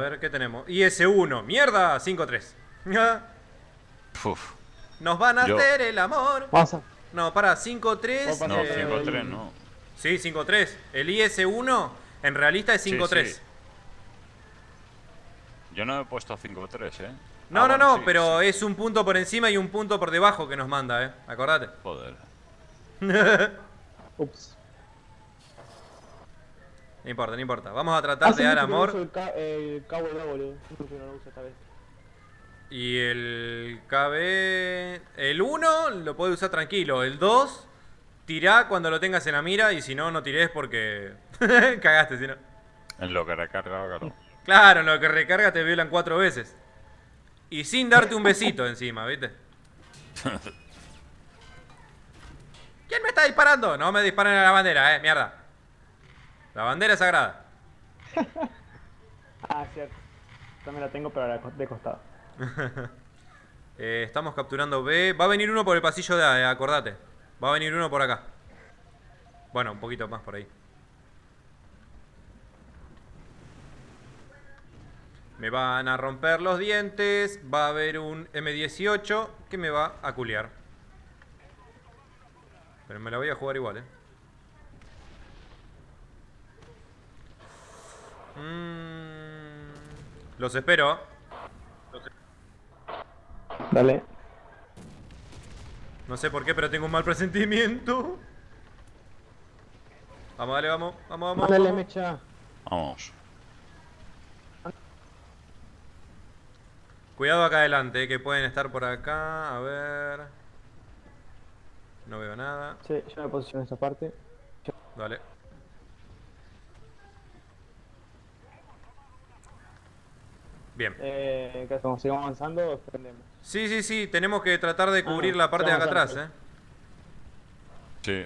ver, ¿qué tenemos? IS-1, mierda, 5-3. Uf. Nos van a hacer el amor. Pasa. No, para, 5-3. No, 5-3 no. Sí, 5-3. El IS-1 en realista es 5-3. Sí, sí. Yo no he puesto 5-3, No, bueno, no, sí, pero sí. es un punto por encima y un punto por debajo que nos manda, acordate. Joder. Ups. No importa, no importa. Vamos a tratar de dar amor. El cabo de boludo. No lo uso esta vez. Y el KB... El 1 lo puedes usar tranquilo. El 2, tirá cuando lo tengas en la mira. Y si no, no tirés porque... cagaste, si no. En lo que recarga, claro. Claro, en lo que recarga te violan 4 veces. Y sin darte un besito encima, ¿viste? ¿Quién me está disparando? No me disparen a la bandera, mierda. La bandera es sagrada. Ah, cierto. También la tengo, pero de costado. Estamos capturando B. Va a venir uno por el pasillo de A, acordate. Va a venir uno por acá. Bueno, un poquito más por ahí. Me van a romper los dientes. Va a haber un M18 que me va a culiar. Pero me la voy a jugar igual, Los espero. Dale. No sé por qué, pero tengo un mal presentimiento. Vamos, dale, vamos. Vamos, vamos, Dale, vamos. mecha. Vamos. Cuidado acá adelante, que pueden estar por acá. A ver. No veo nada. Sí, yo me posiciono en esa parte. Dale. Bien. ¿Qué hacemos? ¿Seguimos avanzando o prendemos? Sí, sí, sí. Tenemos que tratar de cubrir la parte de acá vamos atrás, Sí.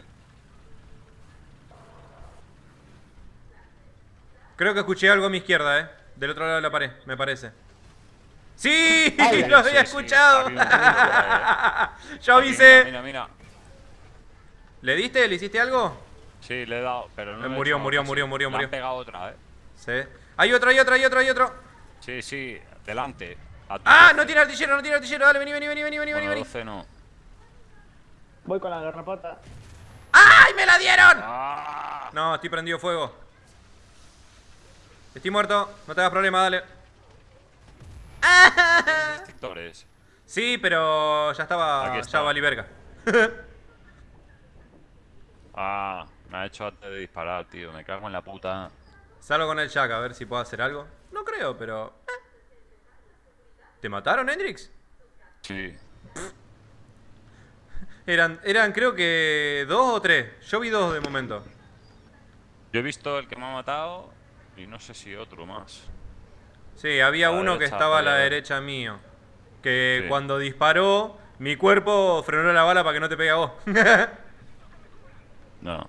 Creo que escuché algo a mi izquierda, Del otro lado de la pared, me parece. ¡Sí! Ay, ¡Lo había sí, escuchado! había un ruido por ahí, Yo avisé. Mira, mira. ¿Le diste? ¿Le hiciste algo? Sí, le he dado, pero no le he Murió, hecho murió, casi. murió, murió, Le murió. han pegado otra, Sí. Hay otro, hay otro, hay otro, hay otro. Sí, sí, delante. A tu ¡Ah! 12. No tiene artillero, no tiene artillero. Dale, vení, vení, vení, vení, vení, Bueno, vení. 12 no. Voy con la garrapata. ¡Ay! ¡Me la dieron! ¡Ah! No, estoy prendido fuego. Estoy muerto, no te hagas problema, dale. Extintores. Sí, pero ya estaba. Aquí está. Ya valí verga. Ah, me ha hecho antes de disparar, tío. Me cago en la puta. Salgo con el Jack a ver si puedo hacer algo. No creo, pero. ¿Te mataron, Hendrix? Sí. Eran creo que 2 o 3. Yo vi 2 de momento. Yo he visto el que me ha matado y no sé si otro más. Sí, había A la uno que derecha, estaba a la vale. derecha mío. Que Sí. cuando disparó, mi cuerpo frenó la bala para que no te pegue a vos. No.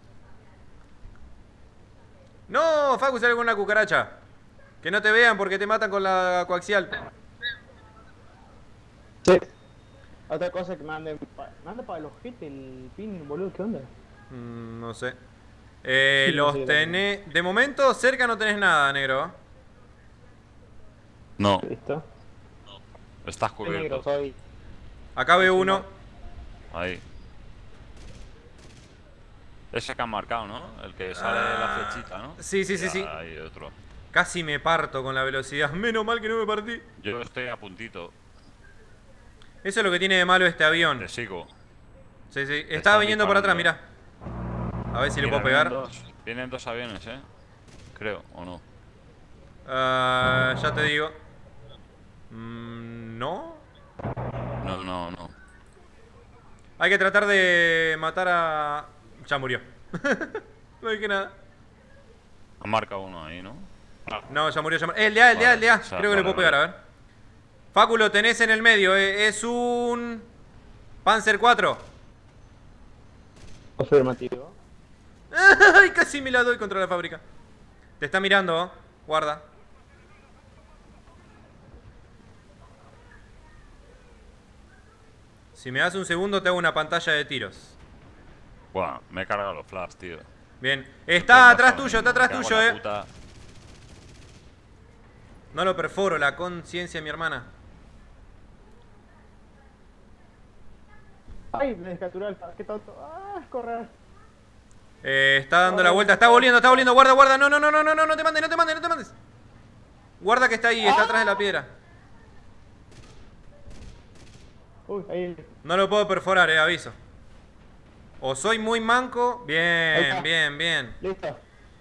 No, Facu, sale con una cucaracha. Que no te vean porque te matan con la coaxial. Sí. Otra cosa que manden para el ojete, el pin, boludo, ¿qué onda? No sé. Sí, Los no sé, tenés. De momento, cerca no tenés nada, negro. No. ¿Listo? Estás Soy negro, cubierto. soy. Acá veo uno. Ahí. Ese que han marcado, ¿no? El que sale la flechita, ¿no? Sí, sí, sí, Ya, sí. Hay otro. Casi me parto con la velocidad. Menos mal que no me partí. Yo estoy a puntito. Eso es lo que tiene de malo este avión. Te sigo. Sí, sí. Está están viniendo por atrás, mirá. disparando. A ver si le Mira, puedo pegar. Vienen dos aviones, creo, o no. Ya te digo. ¿No? No, no, no. Hay que tratar de matar a... Ya murió. No dije nada. Han marcado uno ahí, ¿no? No, ya murió, ya murió. El de A, el de A, el de A. Vale, o sea, Creo que le vale, puedo pegar, a ver. Facu, lo tenés en el medio. Es un... Panzer 4. Afirmativo. Ay, casi me la doy contra la fábrica. Te está mirando, guarda. Si me das un segundo te hago una pantalla de tiros. Buah, me he cargado los flash, tío. Bien. Está atrás tuyo, está atrás tuyo, Me cago en la puta. No lo perforo, la conciencia de mi hermana. Ay, me descapturó el... Qué tonto. Ah, correr. Está dando la vuelta, está volviendo, guarda, guarda. No, no, no, no, no, no, no te mandes, no te mandes, no te mandes. Guarda que está ahí, está atrás de la piedra. Uy, ahí. No lo puedo perforar, aviso. O soy muy manco. Ahí Bien, está. bien, bien. Listo.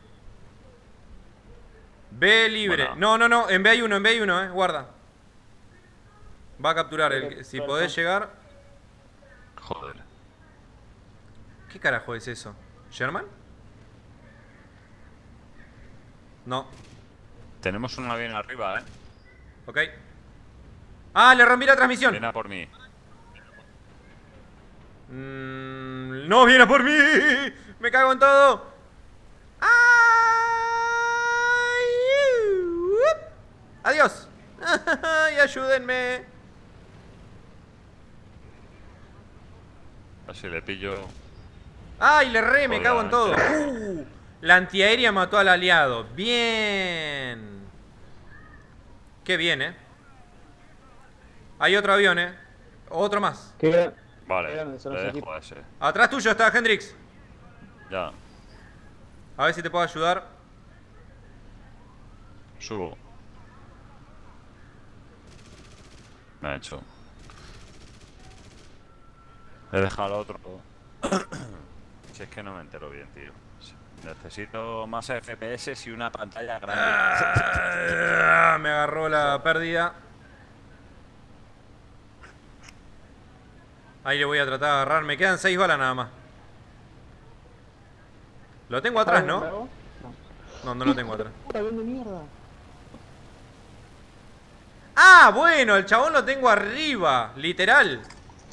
B libre. Bueno. No, no, no, en B hay uno, guarda. Va a capturar, si Perfecto. podés llegar. Joder. ¿Qué carajo es eso? ¿Sherman? No, Tenemos un avión arriba, ok. Ah, le rompí la transmisión. Viene a por mí. No viene por mí. Me cago en todo. Ay, adiós. Ay, ayúdenme. Así le pillo. Ay, le erré, me cago en todo. Obviamente. La antiaérea mató al aliado. Bien. Qué bien, Hay otro avión, Otro más. Qué gran... Vale, Grande son le los dejo equipos. a ese. Atrás tuyo está Hendrix. Ya, A ver si te puedo ayudar. subo. Me ha hecho. He dejado al otro. Si es que no me entero bien, tío. Necesito más FPS y una pantalla grande. Me agarró la pérdida. Ahí le voy a tratar de agarrar. Me quedan 6 balas nada más. Lo tengo atrás, ¿no? No. No, no lo tengo atrás. Puta, avión de mierda. Ah, bueno, el chabón lo tengo arriba. Literal.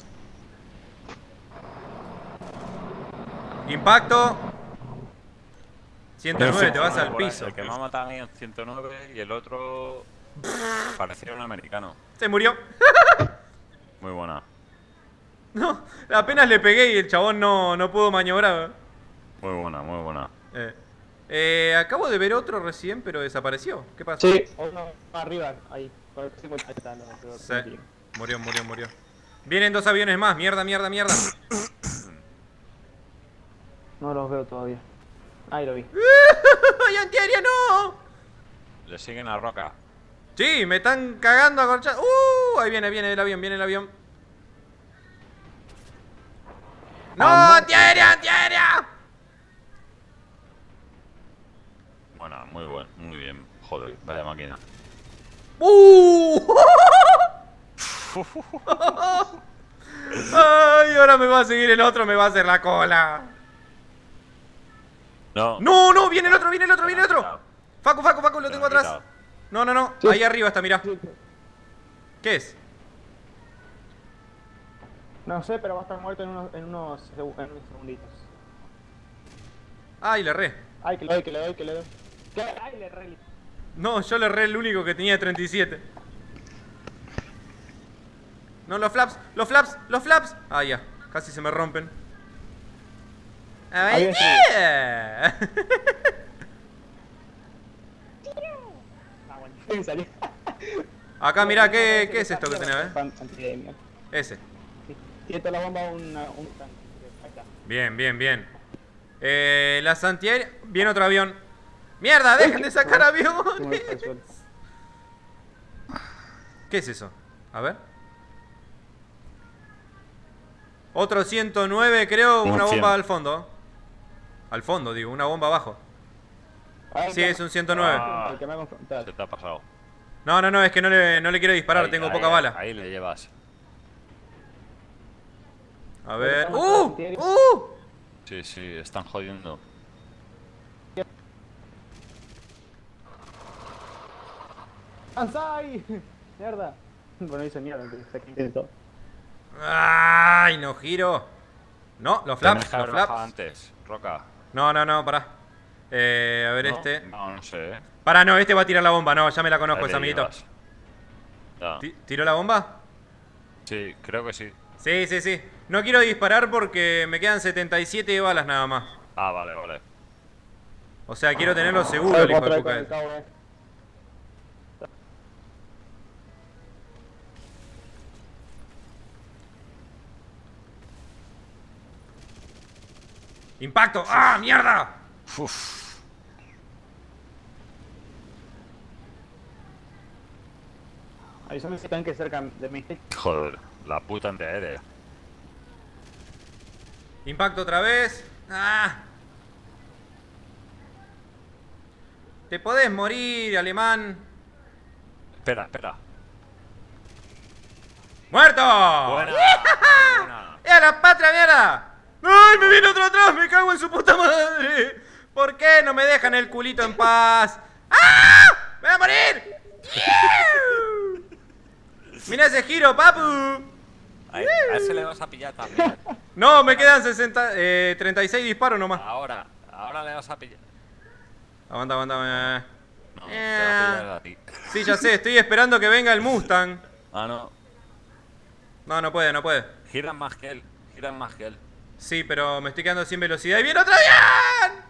Impacto. 109, te vas al piso. El que me ha matado a mí en 109 y el otro parecía un americano. Se murió. Muy buena. No, apenas le pegué y el chabón no pudo maniobrar. Muy buena, muy buena. Acabo de ver otro recién, pero desapareció. ¿Qué pasó? Sí, uno arriba, ahí. Por el 50 está, Sí. Murió, murió, murió. Vienen 2 aviones más. Mierda, mierda, mierda. No los veo todavía. Ahí lo vi. ¡Ay, antiaérea, no! Le siguen a Roca. Sí, me están cagando a corchar. Ahí viene el avión, viene el avión. ¡No! ¡Antiaérea, antiaérea! Buena, muy buen, muy bien. Joder, vaya máquina. Ay, ahora me va a seguir el otro, me va a hacer la cola. No. No, no, viene el otro, viene el otro, viene el otro. Facu, Facu, Facu, lo tengo atrás. No, no, no, ahí arriba está, mirá. ¿Qué es? No sé, pero va a estar muerto en unos segunditos. Ay, le erré. Ay, que le doy, que le doy, que le doy. Ay, le erré. No, yo le erré el único que tenía 37. No, los flaps, los flaps, los flaps. Ah, ya, casi se me rompen. Ay, Ahí yeah. Salí. Acá, mirá, ¿qué es esto que tenés, Antidemia. Ese. Siento la bomba un tanque. Ahí está. Bien, bien, bien. Las antiaéreas. Viene otro avión. ¡Mierda! ¡Dejen de sacar aviones! ¿Qué es eso? A ver. Otro 109, creo. Un Una 100. bomba al fondo. Al fondo, digo. Una bomba abajo. Ahí Sí, está. es un 109. Ah, El que me ha confrontado. se te ha pasado. No, no, no. Es que no le quiero disparar. Ahí, Tengo ahí, poca bala. Ahí le llevas. A ver. Bueno, Sí, sí, están jodiendo. ¡Ansai! ¡Mierda! Bueno, hice mierda, se intentó. ¡Ay! No giro. No, los Tienes flaps. que Los haber bajado flaps. antes, Roca. No, no, no, pará. A ver ¿No? este. No, no sé, Pará, no, este va a tirar la bomba. No, ya me la conozco, Ahí ese le amiguito. llevas. Ya. ¿Tiró la bomba? Sí, creo que sí. Sí, sí, sí. No quiero disparar porque me quedan 77 balas nada más. Ah, vale, vale. O sea, quiero tenerlo seguro, el hijo de puta. ¡Impacto! ¡Ah, mierda! Uf. Avísame si tanque cerca de mí. Joder, la puta antiaérea. Impacto otra vez. ¡Ah! Te podés morir, alemán. Espera, espera. ¡Muerto! Buena. Buena. ¡A la patria, mierda! ¡Ay, me viene otro atrás! ¡Me cago en su puta madre! ¿Por qué no me dejan el culito en paz? ¡Ah! ¡Me voy a morir! ¡Mira ese giro, papu! A ese le vas a pillar también. No, me quedan 36 disparos nomás. Ahora le vas a pillar. Aguanta, aguanta. No, te va a pillar a ti. Sí, ya sé, estoy esperando que venga el Mustang. Ah, no. No, no puede, no puede. Giran más que él. Giran más que él. Sí, pero me estoy quedando sin velocidad. ¡Y viene otro avión!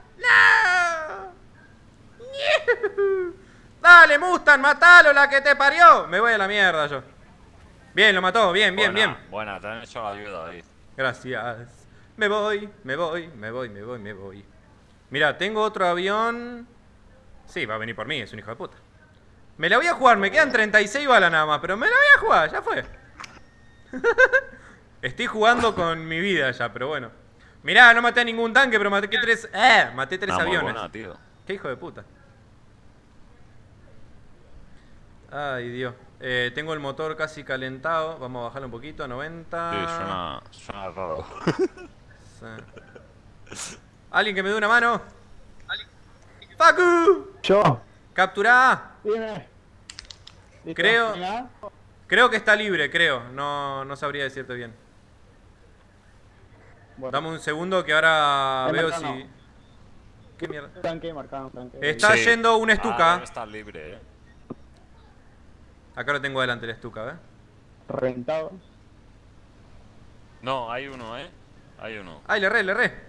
¡No! ¡Dale, Mustang, matalo, la que te parió! Me voy a la mierda yo. Bien, lo mató, bien, bien, Buena, bien. Buena, te han hecho la ayuda ahí. Gracias. Me voy, me voy, me voy, me voy, me voy. Mira, tengo otro avión. Sí, va a venir por mí, es un hijo de puta. Me la voy a jugar, me quedan 36 balas nada más, pero me la voy a jugar, ya fue. Estoy jugando con mi vida ya, pero bueno. Mirá, no maté a ningún tanque, pero maté tres. Maté tres Muy aviones. buena, tío. Qué hijo de puta. Ay, Dios. Tengo el motor casi calentado. Vamos a bajarlo un poquito, a 90. Sí, suena raro. Sí. ¿Alguien que me dé una mano? ¡Facu! Yo. ¡Capturá! Dime. ¿Listo? Creo- Venga. Creo que está libre, creo. No sabría decirte bien. Bueno, Dame un segundo que ahora Ahí veo marcado. si... ¿Qué mierda? tanque marcado, un tanque. Está Sí. yendo un Ah, Stuka. debe estar libre, Acá lo tengo delante el Stuka, ¿ves? Reventado. No, hay uno, Hay uno. ¡Ay, le erré, le erré!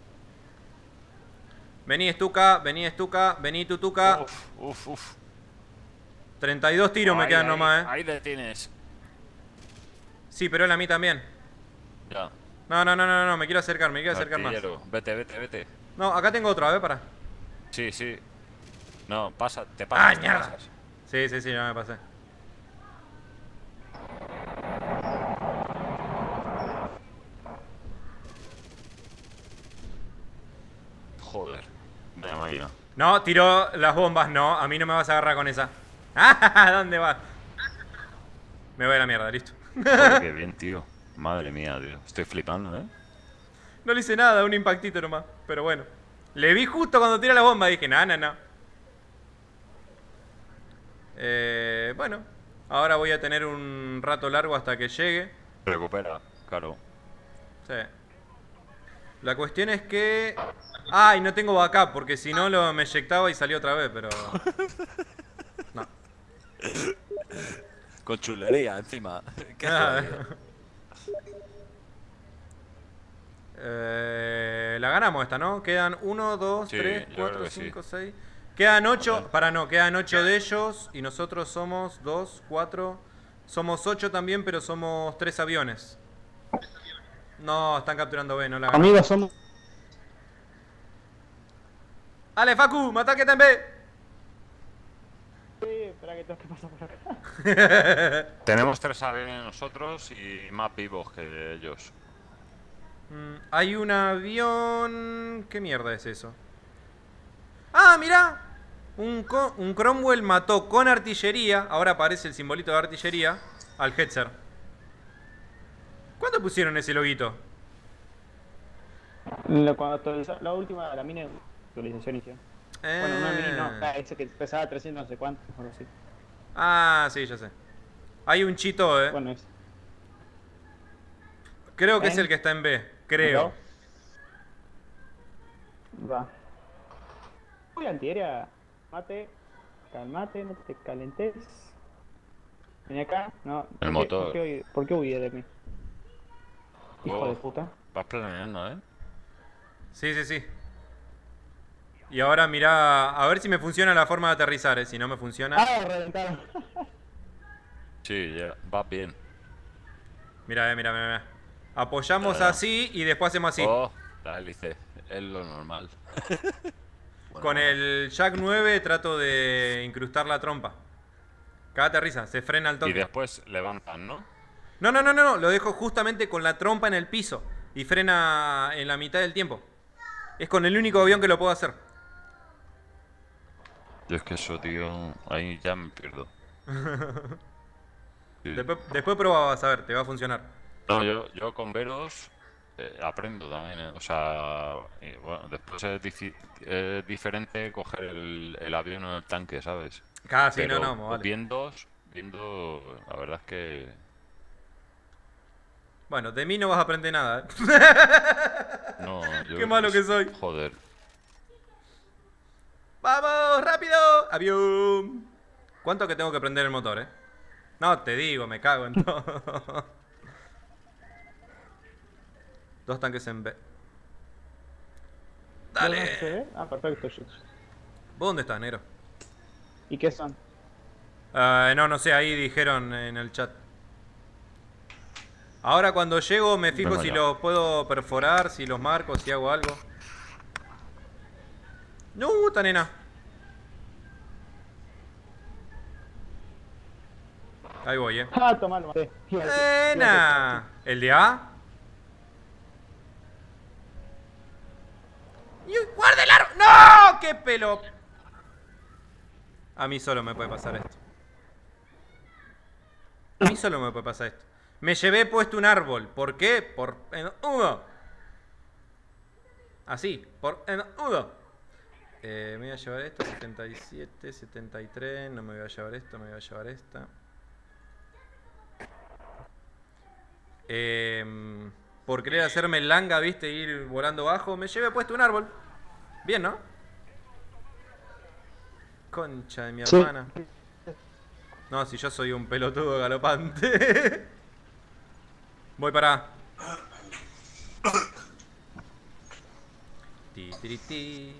Vení Stuka, vení Tutuka. Uf. 32 tiros me Ahí, quedan ahí, nomás, Ahí le tienes. Sí, pero él a mí también. Ya. No, me quiero acercar, me quiero acercar más. Artillero. Vete. No, acá tengo otro, a ver, para. Sí. No, te pasas. te mierda! pasas. Sí, ya me pasé. Joder. Me imagino. No, tiró las bombas, no. A mí no me vas a agarrar con esa. ¡Ah! ¿Dónde vas? Me voy a la mierda, listo. Joder, qué bien, tío. Madre mía, tío. Estoy flipando, No le hice nada, un impactito nomás. Pero bueno. Le vi justo cuando tiró la bomba. Dije, no. Bueno. Ahora voy a tener un rato largo hasta que llegue. Recupera, claro. Sí. La cuestión es que... Ay, no tengo backup, porque si no me eyectaba y salió otra vez, pero... No. Con chulería encima. Qué Ah. jodido. La ganamos esta, ¿no? Quedan 1, 2, Sí, 3, yo 4, creo que sí. 5, 6. Quedan 8. Joder. Para no, quedan 8 de ellos. Y nosotros somos 2, 4. Somos 8 también, pero somos 3 aviones. No, están capturando B, no la ganamos. Amigos, somos. ¡Ale, Facu! ¡Mata que está en B! Sí, espera que tengo que pasar por acá. Tenemos 3 aviones nosotros y más vivos que ellos. Hay un avión... ¿Qué mierda es eso? ¡Ah, mirá! Un Cromwell mató con artillería. Ahora aparece el simbolito de artillería. Al Hetzer. ¿Cuándo pusieron ese loguito? Cuando actualizó la última, la mini actualización hicieron. Bueno, una mini no, ese que pesaba 300 no sé cuánto, algo así. Ah, sí, ya sé. Hay un chito, Bueno, es. Creo que es ¿Eh? el que está en B. Creo. Va. Uy, antiaérea. Mate. Calmate, no te calentes. Vení acá. No. El motor. ¿Por qué huye de mí? Hijo Oh. de puta. Vas planeando, Sí. Y ahora mirá, a ver si me funciona la forma de aterrizar, Si no me funciona... Ah, reventaron. Sí, ya. Vas bien. Mirá. Apoyamos Ya. así y después hacemos así. Oh, la hélice. es lo normal. Bueno, con el Jack 9 trato de incrustar la trompa. Cágate risa, se frena al toque. Y después levantan, ¿no? No, lo dejo justamente con la trompa en el piso y frena en la mitad del tiempo. Es con el único avión que lo puedo hacer. Yo es que eso, tío, ahí ya me pierdo. Sí. Después prueba, vas a ver, te va a funcionar. No, yo con veros aprendo también, o sea, bueno, después es diferente coger el avión o el tanque, ¿sabes? Casi, Pero no, vale. viendo, la verdad es que... Bueno, de mí no vas a aprender nada, No, yo... Qué malo que soy. Joder. ¡Vamos, rápido! ¡Avión! ¿Cuánto que tengo que prender el motor, No, te digo, me cago en todo. 2 tanques en B. ¡Dale! Ah, perfecto. ¿Vos dónde estás, negro? ¿Y qué son? No sé, ahí dijeron en el chat. Ahora cuando llego me fijo Bueno, si ya. los puedo perforar, si los marco, si hago algo. No, esta nena. Ahí voy, Ah, tomá, lo maté. ¡Nena! ¿El de A? ¡Guarda el arma! ¡No! ¡Qué pelo! A mí solo me puede pasar esto. A mí solo me puede pasar esto. Me llevé puesto un árbol. ¿Por qué? Por uno. Así, por uno. Me voy a llevar esto, 77, 73. No me voy a llevar esto, me voy a llevar esta. Por querer hacerme el langa, viste, ir volando bajo, me llevé puesto un árbol. Bien, ¿no? Concha de mi hermana. No, si yo soy un pelotudo galopante. Voy para. Ti, ti, ti.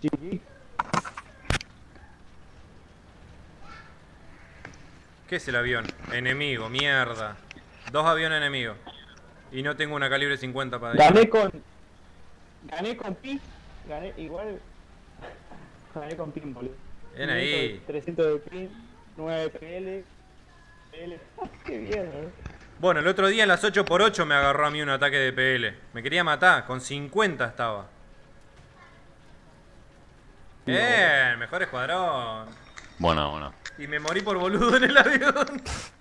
¿Qué es el avión? Enemigo, mierda. 2 aviones enemigos. Y no tengo una calibre 50 para Gané con Pi. Gané igual. Gané con Pin, boludo. Ven ahí. 300 de Pin, 9 PL. Qué bien, Bueno, el otro día en las 8x8 me agarró a mí un ataque de PL. Me quería matar, con 50 estaba. Mejor escuadrón. Bueno. Y me morí por boludo en el avión.